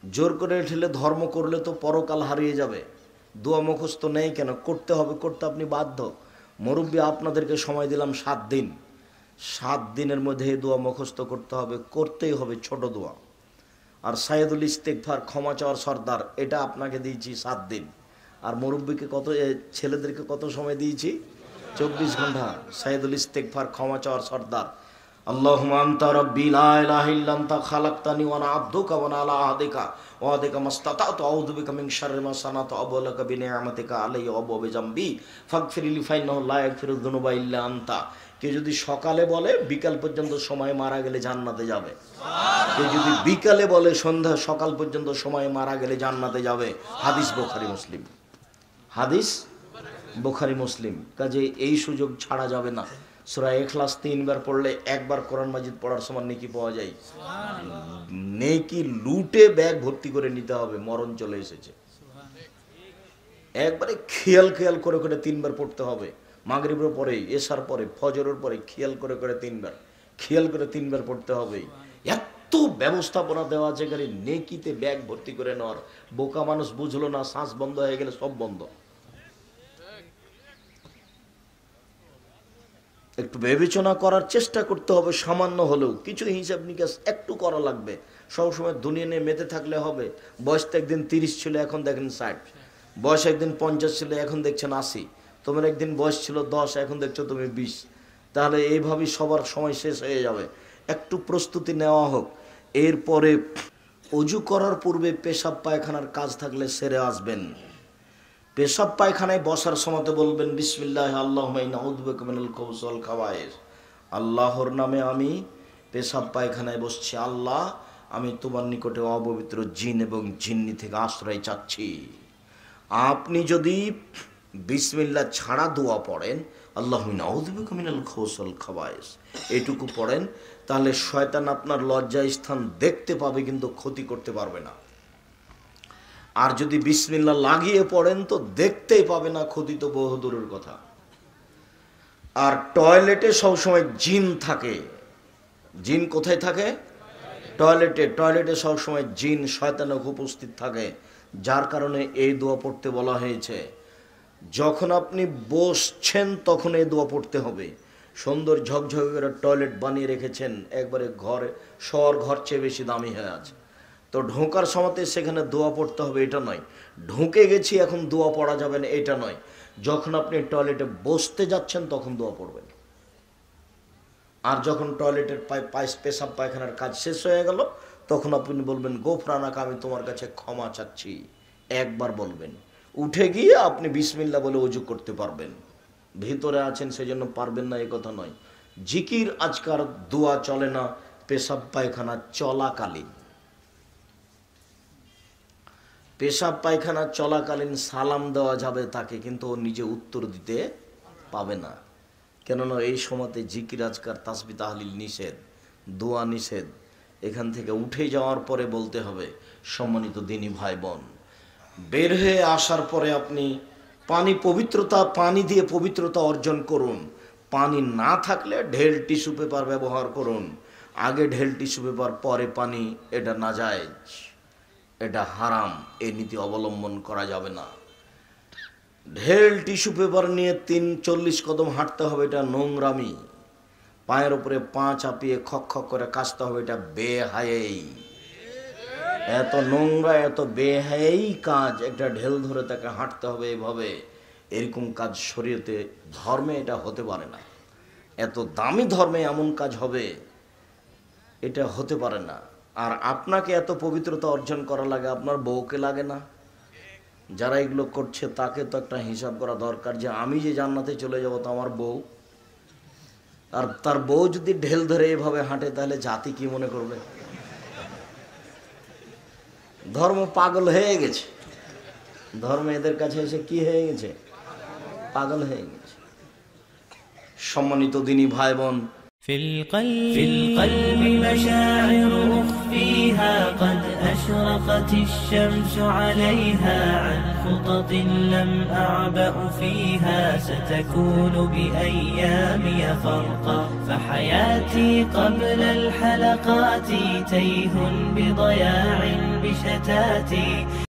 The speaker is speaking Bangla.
জোর করে ঠেলে ধর্ম করলে তো পরকাল হারিয়ে যাবে। দোয়া মুখস্থ নেই কেন, করতে হবে, করতে আপনি বাধ্য। মুরব্বী আপনাদেরকে সময় দিলাম 7 দিন, 7 দিনের মধ্যে এই দোয়া মুখস্থ করতে হবে, করতেই হবে, ছোট দোয়া। আর সাইয়দুল ইস্তেগফার, ক্ষমা চাওয়ার সর্দার, এটা আপনাকে দিয়েছি 7 দিন। আর মুরব্বীকে কত, ছেলেদেরকে কত সময় দিয়েছি? 24 ঘন্টা। সাইয়দুল ইস্তেগফার, ক্ষমা চাওয়ার সর্দার। আল্লাহুম্মা আনতা রাব্বি লা ইলাহা ইল্লা আনতা খালাকতানি ওয়া আনা আবদুকা ওয়া আনা আলা আহদিকা ওয়া আদিকা মাসতাতাতু আউযু বিকা মিন শাররি মা সানাতু আবু লাকা বিনিআমাতিকা আলাইয়া ওয়া আবু বিজামবি ফাগফিরলি ফাইন্নাহু লা ইয়াগফিরুয যুনুবা ইল্লা আনতা। কেউ যদি সকালে বলে বিকাল পর্যন্ত সময়, মারা গেলে জান্নাতে যাবে। কেউ যদি বিকালে বলে সন্ধ্যা সকাল পর্যন্ত সময়, মারা গেলে জান্নাতে যাবে। হাদিস বুখারী মুসলিম, হাদিস বুখারী মুসলিম। কাজে এই সুযোগ ছাড়া যাবে না। সূরা ইখলাস 3 বার পড়লে একবার কোরআন মাজিদ পড়ার সমান নেকি পাওয়া যায়। নেকি লুটে ব্যাগ ভর্তি করে নিতে হবে, মরণ চলে এসেছে। একবারে খেয়াল খেয়াল করে করে 3 বার পড়তে হবে। মাগরিবের পরে, এশার পরে, ফজরের পরে খেয়াল করে করে 3 বার, খেয়াল করে 3 বার পড়তে হবে। এত ব্যবস্থাপনা দেওয়া আছে গাড়ি নেকিতে ব্যাগ ভর্তি করে নেওয়ার। বোকা মানুষ বুঝলো না, শ্বাস বন্ধ হয়ে গেলে সব বন্ধ। একটু বিবেচনা করার চেষ্টা করতে হবে, সামান্য হলেও কিছু হিসাব নিকাশ একটু করা লাগবে। সবসময় দুনিয়া নিয়ে মেতে থাকলে হবে। বয়স তো একদিন 30 ছিল, এখন দেখেন 60। বয়স একদিন 50 ছিল, এখন দেখছেন 80। তোমার একদিন বয়স ছিল 10, এখন দেখছো তুমি 20। তাহলে এইভাবেই সবার সময় শেষ হয়ে যাবে। একটু প্রস্তুতি নেওয়া হোক। এরপরে অজু করার পূর্বে পেশাব পায়খানার কাজ থাকলে সেরে আসবেন। পেশাব পায়খানায় বসার সময় বলবেন বিসমিল্লাহ আল্লাহুম্মা ইন্নী আউযু বিকা মিনাল খুবুসি ওয়াল খাবায়েস। আল্লাহর নামে আমি পেশাব পায়খানায় বসছি। আল্লাহ, আমি তোমার নিকটে অপবিত্র জিন এবং জিন্নি থেকে আশ্রয় চাচ্ছি। আপনি যদি বিসমিল্লাহ ছাড়া দোয়া পড়েন, আল্লাহুম্মা ইন্নী আউযু বিকা মিনাল খুবুসি ওয়াল খাবায়েস, এটুকু পড়েন, তাহলে শয়তান আপনার লজ্জা স্থান দেখতে পাবে কিন্তু ক্ষতি করতে পারবে না। আর যদি বিসমিল্লাহ লাগিয়ে পড়েন তো দেখতেই পাবে না, ক্ষতি তো বহু দূরের কথা। আর টয়লেটে সবসময় জিন থাকে। জিন কোথায় থাকে? টয়লেটে। টয়লেটে সবসময় জিন শয়তান উপস্থিত থাকে, যার কারণে এই দোয়া পড়তে বলা হয়েছে। যখন আপনি বসছেন তখন এই দোয়া পড়তে হবে। সুন্দর ঝকঝকে করে টয়লেট বানিয়ে রেখেছেন, একবারে ঘরে শহর ঘর চেয়ে বেশি দামি হয়ে আছে, তো ঢোকার সময়তে সেখানে দোয়া পড়তে হবে এটা নয়। ঢুকে গেছি এখন দোয়া পড়া যাবে না এটা নয়। যখন আপনি টয়লেটে বসতে যাচ্ছেন তখন দোয়া পড়বেন। আর যখন টয়লেটের পেশাব পায়খানার কাজ শেষ হয়ে গেল তখন আপনি বলবেন গোফরানাকা, আমি তোমার কাছে ক্ষমা চাচ্ছি, একবার বলবেন। উঠে গিয়ে আপনি বিসমিল্লাহ বলে ওযু করতে পারবেন। ভিতরে আছেন সেজন্য পারবেন না এ কথা নয়। জিকির আজকার দোয়া চলে না পেশাব পায়খানা চলাকালীন। পেশাব পায়খানা চলাকালীন সালাম দেওয়া যাবে তাকে, কিন্তু ও নিজে উত্তর দিতে পাবে না। কেননা এই সময়তে জিকির আজকার তাসবিহ তাহলিল নিষেধ, দোয়া নিষেধ। এখান থেকে উঠে যাওয়ার পরে বলতে হবে। সম্মানিত দিনী ভাই বোন, বের হয়ে আসার পরে আপনি পানি দিয়ে পবিত্রতা অর্জন করুন। পানি না থাকলে ঢেল টিস্যু পেপার ব্যবহার করুন। আগে ঢেল টিস্যু পেপার, পরে পানি, এটা নাজায়েজ, এটা হারাম। এই নীতি অবলম্বন করা যাবে না। ঢেল টিস্যু পেপার নিয়ে 40 কদম হাঁটতে হবে, এটা নোংরামি। পায়ের উপরে পা চাপিয়ে খক খক করে কাশতে হবে, এটা বেহায়াই। এত নোংরা, এত বেহায়াই কাজ। একটা ঢেল ধরে তাকে হাঁটতে হবে এইভাবে, এরকম কাজ শরীয়তে, ধর্মে এটা হতে পারে না। এত দামি ধর্মে এমন কাজ হবে, এটা হতে পারে না। আর আপনাকে এত পবিত্রতা অর্জন করা লাগে, আপনার বউকে লাগে না? যারা এগুলো করছে তাকে তো একটা হিসাব করা দরকার যে আমি যে জান্নাতে চলে যাব তো আমার বউ। আর তার বউ যদি ঢেল ধরে এভাবে হাঁটে তাহলে জাতি কি মনে করবে? ধর্ম পাগল হয়ে গেছে। ধর্ম এদের কাছে এসে কি হয়ে গেছে? পাগল হয়ে গেছে। সম্মানিত দিনী ভাই বোন, في القلب مشاعر أخفيها قد أشرقت الشمس عليها عن خطط لم أعبأ فيها ستكون بأيامي فرقا فحياتي قبل الحلقات تيه بضياع بشر تأتي